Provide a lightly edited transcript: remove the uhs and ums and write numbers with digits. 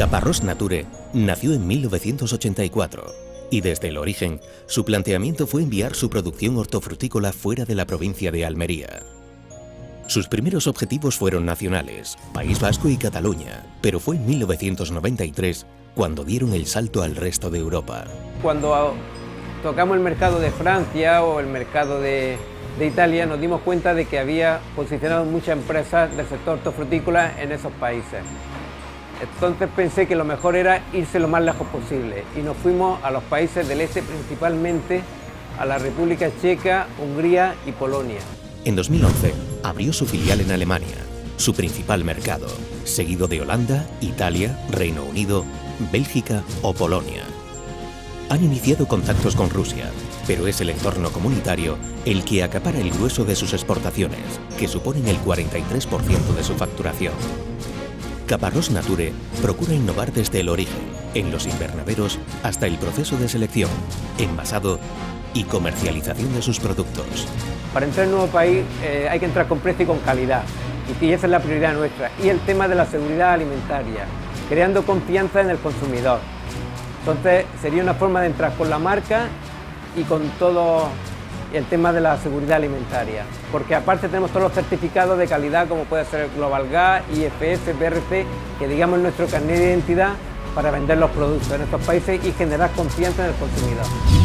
Caparrós Nature nació en 1984 y desde el origen su planteamiento fue enviar su producción hortofrutícola fuera de la provincia de Almería. Sus primeros objetivos fueron nacionales, País Vasco y Cataluña, pero fue en 1993 cuando dieron el salto al resto de Europa. Cuando tocamos el mercado de Francia o el mercado de Italia, nos dimos cuenta de que había posicionado muchas empresas del sector hortofrutícola en esos países. Entonces pensé que lo mejor era irse lo más lejos posible y nos fuimos a los países del este, principalmente a la República Checa, Hungría y Polonia. En 2011 abrió su filial en Alemania, su principal mercado, seguido de Holanda, Italia, Reino Unido, Bélgica o Polonia. Han iniciado contactos con Rusia, pero es el entorno comunitario el que acapara el grueso de sus exportaciones, que suponen el 43% de su facturación. Caparrós Nature procura innovar desde el origen, en los invernaderos hasta el proceso de selección, envasado y comercialización de sus productos. Para entrar en un nuevo país hay que entrar con precio y con calidad, y esa es la prioridad nuestra. Y el tema de la seguridad alimentaria, creando confianza en el consumidor. Entonces sería una forma de entrar con la marca y con todo el tema de la seguridad alimentaria, porque aparte tenemos todos los certificados de calidad como puede ser Global Gas, IFS, BRC, que digamos nuestro carnet de identidad para vender los productos en estos países y generar confianza en el consumidor.